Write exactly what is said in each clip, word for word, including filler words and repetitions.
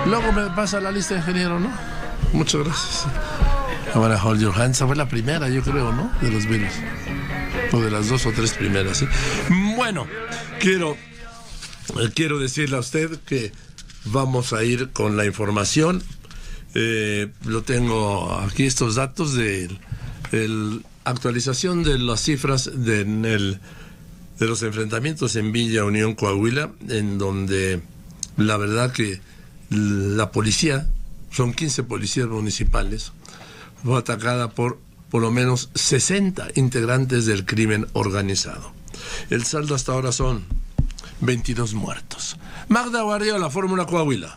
Luego me pasa la lista, ingeniero, ¿no? Muchas gracias. Ahora, Hold Your Hands fue la primera, yo creo, ¿no? De los Beatles. O de las dos o tres primeras, ¿sí? Bueno, quiero, eh, quiero decirle a usted que vamos a ir con la información. Eh, lo tengo aquí, estos datos de la actualización de las cifras de, en el, de los enfrentamientos en Villa Unión, Coahuila, en donde la verdad que la policía, son quince policías municipales, fue atacada por por lo menos sesenta integrantes del crimen organizado. El saldo hasta ahora son veintidós muertos. Magda Guardiola, Fórmula Coahuila.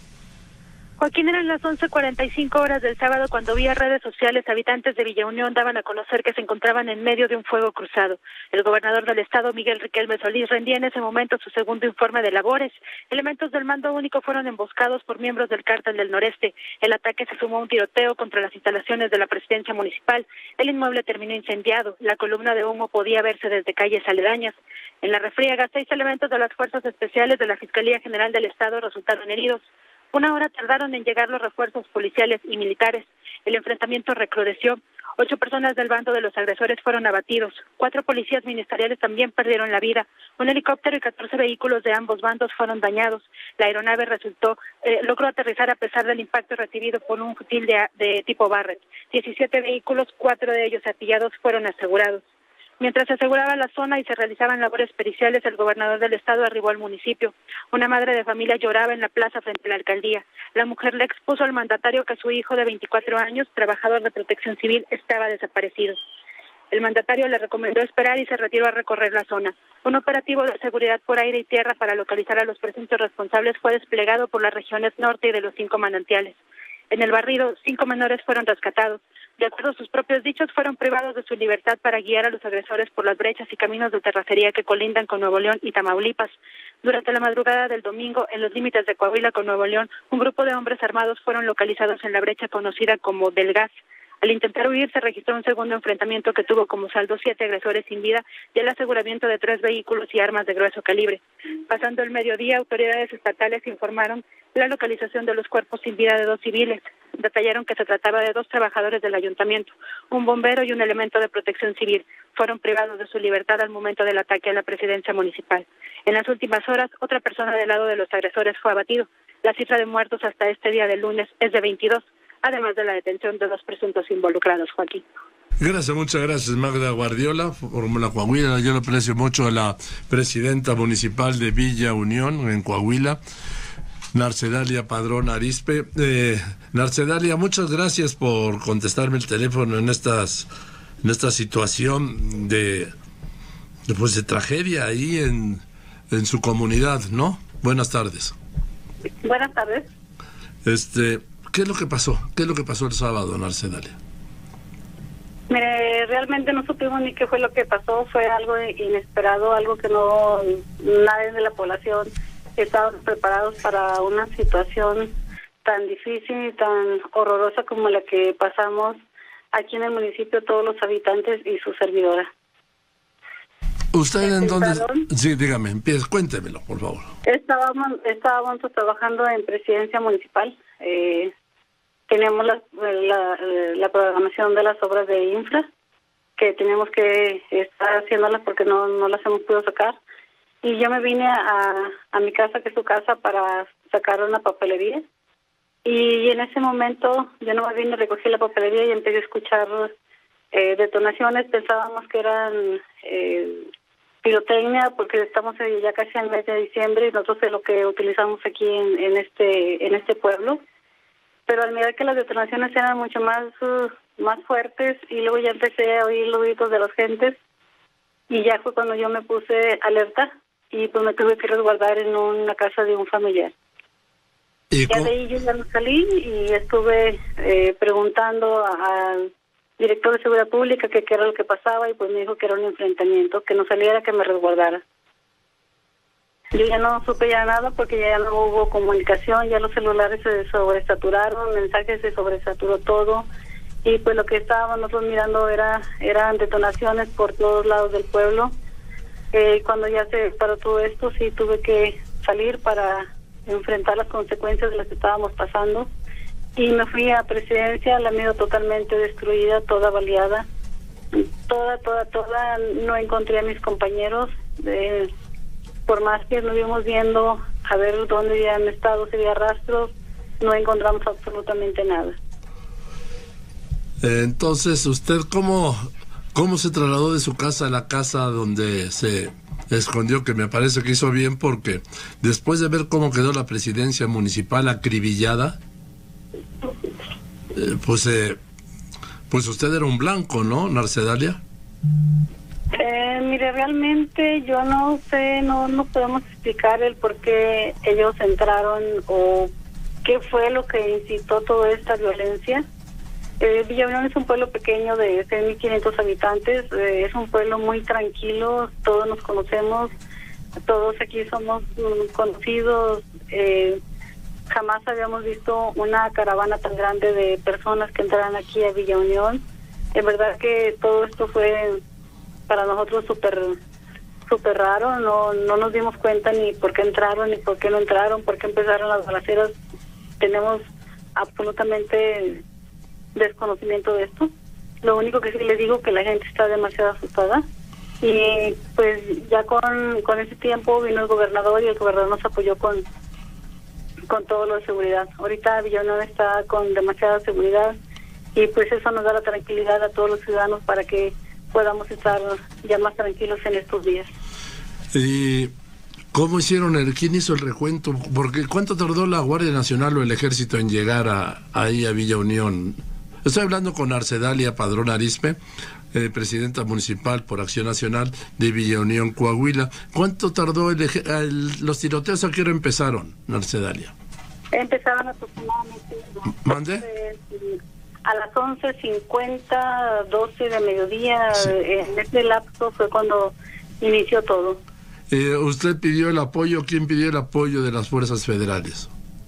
Joaquín, eran las once cuarenta y cinco horas del sábado cuando vía redes sociales habitantes de Villa Unión daban a conocer que se encontraban en medio de un fuego cruzado. El gobernador del estado, Miguel Riquelme Solís, rendía en ese momento su segundo informe de labores. Elementos del mando único fueron emboscados por miembros del Cártel del Noreste. El ataque se sumó a un tiroteo contra las instalaciones de la presidencia municipal. El inmueble terminó incendiado. La columna de humo podía verse desde calles aledañas. En la refriega, seis elementos de las fuerzas especiales de la Fiscalía General del Estado resultaron heridos. Una hora tardaron en llegar los refuerzos policiales y militares. El enfrentamiento recrudeció. Ocho personas del bando de los agresores fueron abatidos. Cuatro policías ministeriales también perdieron la vida. Un helicóptero y catorce vehículos de ambos bandos fueron dañados. La aeronave resultó, eh, logró aterrizar a pesar del impacto recibido por un fusil de, de tipo Barrett. Diecisiete vehículos, cuatro de ellos artillados, fueron asegurados. Mientras se aseguraba la zona y se realizaban labores periciales, el gobernador del estado arribó al municipio. Una madre de familia lloraba en la plaza frente a la alcaldía. La mujer le expuso al mandatario que su hijo de veinticuatro años, trabajador de protección civil, estaba desaparecido. El mandatario le recomendó esperar y se retiró a recorrer la zona. Un operativo de seguridad por aire y tierra para localizar a los presuntos responsables fue desplegado por las regiones norte y de los cinco manantiales. En el barrido, cinco menores fueron rescatados. De acuerdo a sus propios dichos, fueron privados de su libertad para guiar a los agresores por las brechas y caminos de terracería que colindan con Nuevo León y Tamaulipas. Durante la madrugada del domingo, en los límites de Coahuila con Nuevo León, un grupo de hombres armados fueron localizados en la brecha conocida como del Gas. Al intentar huir, se registró un segundo enfrentamiento que tuvo como saldo siete agresores sin vida y el aseguramiento de tres vehículos y armas de grueso calibre. Pasando el mediodía, autoridades estatales informaron la localización de los cuerpos sin vida de dos civiles. Detallaron que se trataba de dos trabajadores del ayuntamiento, un bombero y un elemento de protección civil. Fueron privados de su libertad al momento del ataque a la presidencia municipal. En las últimas horas, otra persona del lado de los agresores fue abatido. La cifra de muertos hasta este día del lunes es de veintidós, además de la detención de dos presuntos involucrados, Joaquín. Gracias, muchas gracias, Magda Guardiola, Fórmula Coahuila. Yo le aprecio mucho a la presidenta municipal de Villa Unión, en Coahuila, Narcedalia Padrón Arispe. Eh, Narcedalia, muchas gracias por contestarme el teléfono en estas en esta situación de, de pues de tragedia ahí en, en su comunidad, ¿no? Buenas tardes. Buenas tardes. Este, ¿qué es lo que pasó? ¿Qué es lo que pasó el sábado, Narcedalia? Mire, realmente no supimos ni qué fue lo que pasó. Fue algo inesperado, algo que no nadie de la población estaban preparados para una situación tan difícil y tan horrorosa como la que pasamos aquí en el municipio, todos los habitantes y su servidora. ¿Usted en dónde? Sí, dígame, empieza, cuéntemelo, por favor. Estábamos, estábamos trabajando en presidencia municipal. Eh, teníamos la, la, la programación de las obras de infra, que teníamos que estar haciéndolas porque no, no las hemos podido sacar. Y yo me vine a, a mi casa, que es su casa, para sacar una papelería. Y en ese momento yo no me vine, recogí la papelería y empecé a escuchar eh, detonaciones. Pensábamos que eran eh, pirotecnia, porque estamos ya casi en el mes de diciembre y nosotros es lo que utilizamos aquí en, en este en este pueblo. Pero al mirar que las detonaciones eran mucho más, uh, más fuertes, y luego ya empecé a oír los gritos de las gentes, y ya fue cuando yo me puse alerta y pues me tuve que resguardar en una casa de un familiar. ¿Y ya de ahí yo ya no salí y estuve eh, preguntando al director de seguridad pública que qué era lo que pasaba, y pues me dijo que era un enfrentamiento, que no saliera, que me resguardara. Yo ya no supe ya nada porque ya no hubo comunicación, ya los celulares se sobresaturaron, mensajes se sobresaturó todo, y pues lo que estábamos nosotros mirando era eran detonaciones por todos lados del pueblo. Eh, cuando ya se paró todo esto, sí tuve que salir para enfrentar las consecuencias de las que estábamos pasando. Y me fui a presidencia, la miro totalmente destruida, toda baleada, toda, toda, toda. No encontré a mis compañeros. Eh, por más que nos íbamos viendo a ver dónde habían estado, si había rastros, no encontramos absolutamente nada. Entonces, ¿usted cómo, cómo se trasladó de su casa a la casa donde se escondió? Que me parece que hizo bien, porque después de ver cómo quedó la presidencia municipal acribillada, eh, pues eh, pues usted era un blanco, ¿no, Narcedalia? Eh, mire, realmente yo no sé, no, no podemos explicar el por qué ellos entraron o qué fue lo que incitó toda esta violencia. Eh, Villa Unión es un pueblo pequeño de seis mil quinientos habitantes, eh, es un pueblo muy tranquilo, todos nos conocemos, todos aquí somos um, conocidos, eh, jamás habíamos visto una caravana tan grande de personas que entraran aquí a Villa Unión. En verdad que todo esto fue para nosotros súper súper raro, no, no nos dimos cuenta ni por qué entraron, ni por qué no entraron, por qué empezaron las balaceras. Tenemos absolutamente desconocimiento de esto. Lo único que sí les digo que la gente está demasiado asustada y pues ya con, con ese tiempo vino el gobernador y el gobernador nos apoyó con con todo lo de seguridad. Ahorita Villa Unión está con demasiada seguridad y pues eso nos da la tranquilidad a todos los ciudadanos para que podamos estar ya más tranquilos en estos días. ¿Y cómo hicieron el, quién hizo el recuento? Porque ¿cuánto tardó la Guardia Nacional o el Ejército en llegar a, ahí a Villa Unión? Estoy hablando con Narcedalia Padrón Arizpe, eh, presidenta municipal por Acción Nacional de Villa Unión, Coahuila. ¿Cuánto tardó el, el, los tiroteos? ¿A qué hora empezaron, Narcedalia? Empezaron aproximadamente ¿Mande? a las once cincuenta, doce de mediodía. Sí. En este lapso fue cuando inició todo. Eh, ¿Usted pidió el apoyo? ¿Quién pidió el apoyo de las fuerzas federales?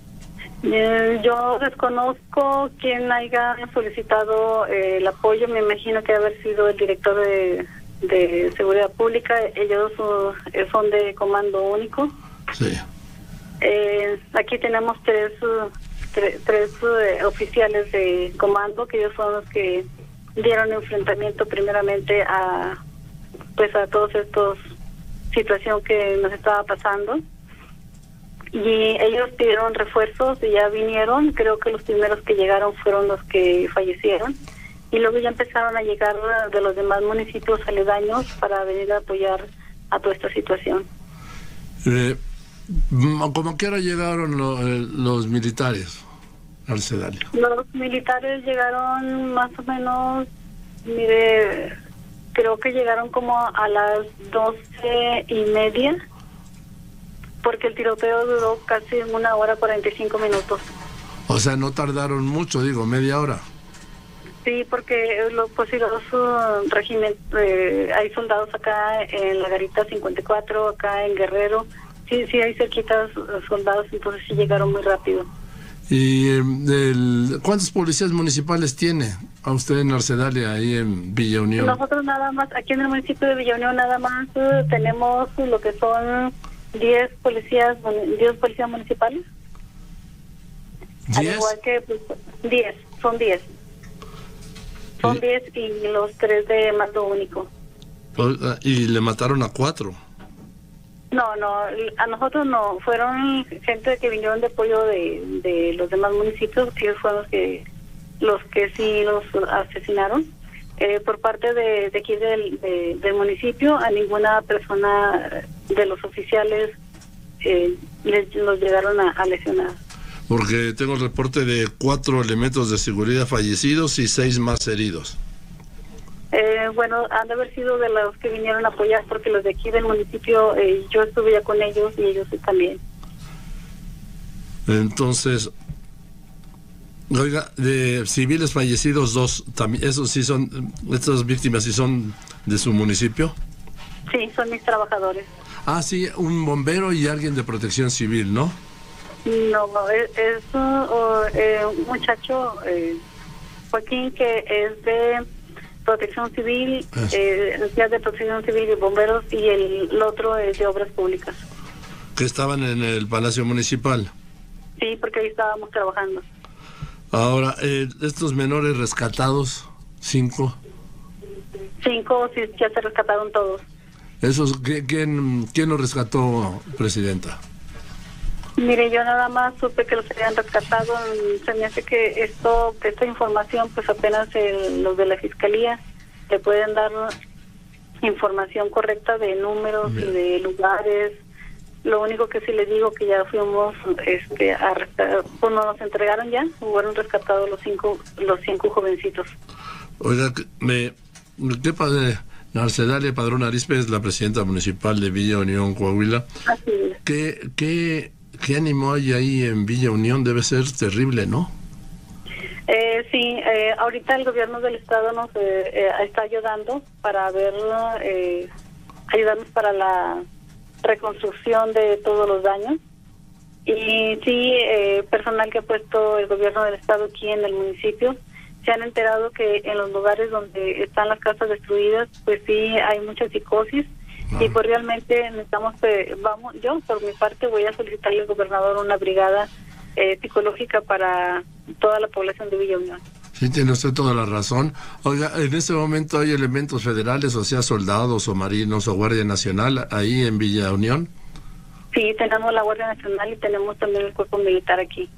Eh, yo desconozco quién haya solicitado eh, el apoyo. Me imagino que haber sido el director de, de Seguridad Pública. Ellos uh, son de comando único. Sí. Eh, aquí tenemos tres uh, tre, tres uh, oficiales de comando, que ellos son los que dieron enfrentamiento primeramente a pues a todos estos situación que nos estaba pasando. Y ellos pidieron refuerzos y ya vinieron. Creo que los primeros que llegaron fueron los que fallecieron. Y luego ya empezaron a llegar de los demás municipios aledaños para venir a apoyar a toda esta situación. Eh, ¿Cómo que ahora llegaron lo, eh, los militares, Narcedalia? Los militares llegaron más o menos, mire, creo que llegaron como a las doce y media. Porque el tiroteo duró casi una hora cuarenta y cinco minutos. O sea, no tardaron mucho, digo, media hora. Sí, porque los, pues, los uh, regimientos, eh, hay soldados acá en la Garita cincuenta y cuatro, acá en Guerrero. Sí, sí, hay cerquitas soldados, entonces sí llegaron muy rápido. ¿Y eh, el, cuántos policías municipales tiene a usted en Narcedalia, ahí en Villa Unión? Nosotros nada más, aquí en el municipio de Villa Unión nada más uh, tenemos lo que son diez policías, diez policías municipales. ¿diez? Al igual que, pues, diez, son diez. Son ¿Y? diez y los tres de mando único. Y le mataron a cuatro. No, no, a nosotros no, fueron gente que vinieron de apoyo de, de los demás municipios, que ellos fueron los que, los que sí los asesinaron. Eh, por parte de, de aquí del, de, del municipio, a ninguna persona de los oficiales eh, les, los llegaron a, a lesionar. Porque tengo el reporte de cuatro elementos de seguridad fallecidos y seis más heridos. Eh, bueno, han de haber sido de los que vinieron a apoyar, porque los de aquí del municipio, eh, yo estuve ya con ellos y ellos también. Entonces, oiga, de civiles fallecidos, dos, también, esos sí son, estas víctimas sí son de su municipio. Sí, son mis trabajadores. Ah, sí, un bombero y alguien de protección civil, ¿no? No, es, es uh, eh, un muchacho, eh, Joaquín, que es de protección civil, eh, de protección civil y bomberos, y el, el otro es de obras públicas. Que estaban en el Palacio Municipal. Sí, porque ahí estábamos trabajando. Ahora, eh, estos menores rescatados, cinco. Cinco, sí, ya se rescataron todos. Esos, ¿quién, quién los rescató, Presidenta? Mire, yo nada más supe que los habían rescatado. Se me hace que esto, esta información, pues apenas el, los de la Fiscalía le pueden dar información correcta de números Bien. y de lugares. Lo único que sí les digo que ya fuimos este, a rescatar, pues nos entregaron ya, fueron rescatados los cinco, los cinco jovencitos. Oiga, me, ¿qué pasa? Narcedalia Padrón Arizpe es la presidenta municipal de Villa Unión, Coahuila. Así es. ¿Qué, qué, qué ánimo hay ahí en Villa Unión? Debe ser terrible, ¿no? Eh, sí, eh, ahorita el gobierno del estado nos eh, eh, está ayudando para ver, eh, ayudarnos para la reconstrucción de todos los daños. Y sí, eh, personal que ha puesto el gobierno del estado aquí en el municipio, se han enterado que en los lugares donde están las casas destruidas, pues sí hay mucha psicosis. Ah. Y pues realmente necesitamos, eh, vamos, yo por mi parte voy a solicitarle al gobernador una brigada eh, psicológica para toda la población de Villa Unión. Sí, tiene usted toda la razón. Oiga, en este momento hay elementos federales, o sea, soldados o marinos o Guardia Nacional ahí en Villa Unión. Sí, tenemos la Guardia Nacional y tenemos también el cuerpo militar aquí.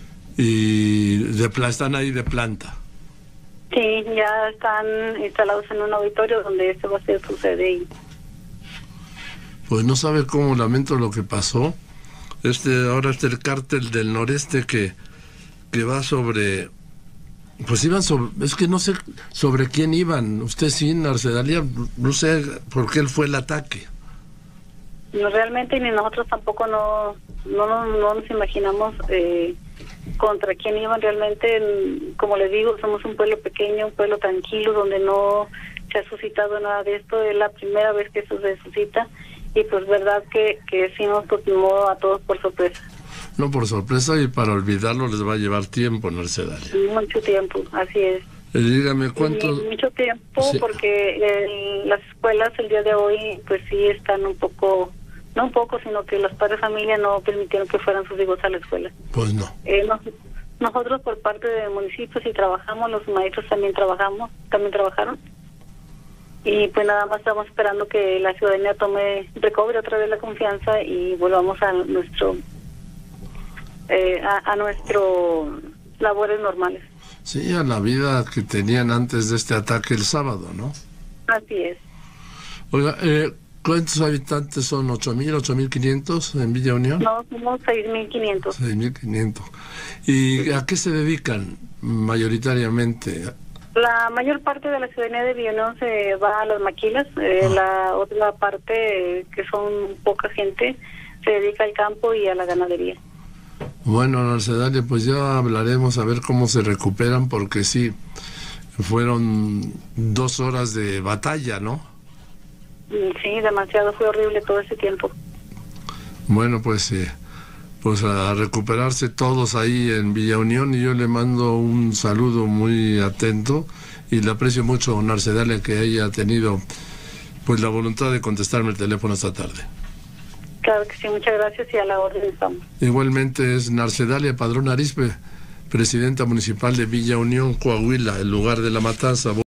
Y de están ahí de planta. Sí, ya están instalados en un auditorio donde esto va a ser su sede. Y... Pues no sabe cómo lamento lo que pasó. Este, ahora este el cártel del noreste que, que va sobre... Pues iban sobre... Es que no sé sobre quién iban. Usted sí, Narcedalia, no sé por qué él fue el ataque. No, realmente ni nosotros tampoco no, no, no, no nos imaginamos... Eh, contra quién iban realmente. Como les digo, somos un pueblo pequeño, un pueblo tranquilo, donde no se ha suscitado nada de esto. Es la primera vez que eso se suscita y pues verdad que, que sí nos tomó a todos por sorpresa. No, por sorpresa, y para olvidarlo les va a llevar tiempo, Narcedalia. Mucho tiempo, así es. Eh, dígame cuánto... Sí, mucho tiempo, sí. Porque en las escuelas el día de hoy pues sí están un poco... No un poco, sino que los padres de familia no permitieron que fueran sus hijos a la escuela. Pues no. Eh, nos, nosotros por parte del municipio sí trabajamos, los maestros también trabajamos, también trabajaron. Y pues nada más estamos esperando que la ciudadanía tome, recobre otra vez la confianza y volvamos a nuestro, eh, a, a nuestro labores normales. Sí, a la vida que tenían antes de este ataque el sábado, ¿no? Así es. Oiga, eh... ¿cuántos habitantes son? ¿ocho mil, ocho mil quinientos en Villa Unión? No, somos seis mil quinientos. seis mil quinientos. ¿Y a qué se dedican mayoritariamente? La mayor parte de la ciudadanía de Villa Unión se va a las maquilas. Eh, ah. La otra parte, que son poca gente, se dedica al campo y a la ganadería. Bueno, Narcedalia, pues ya hablaremos a ver cómo se recuperan, porque sí, fueron dos horas de batalla, ¿no? Sí, demasiado, fue horrible todo ese tiempo. Bueno, pues eh, pues a recuperarse todos ahí en Villa Unión, y yo le mando un saludo muy atento y le aprecio mucho, Narcedalia, que haya tenido pues la voluntad de contestarme el teléfono esta tarde. Claro que sí, muchas gracias y a la orden estamos. Igualmente es Narcedalia Padrón Arizpe, presidenta municipal de Villa Unión, Coahuila, el lugar de la matanza.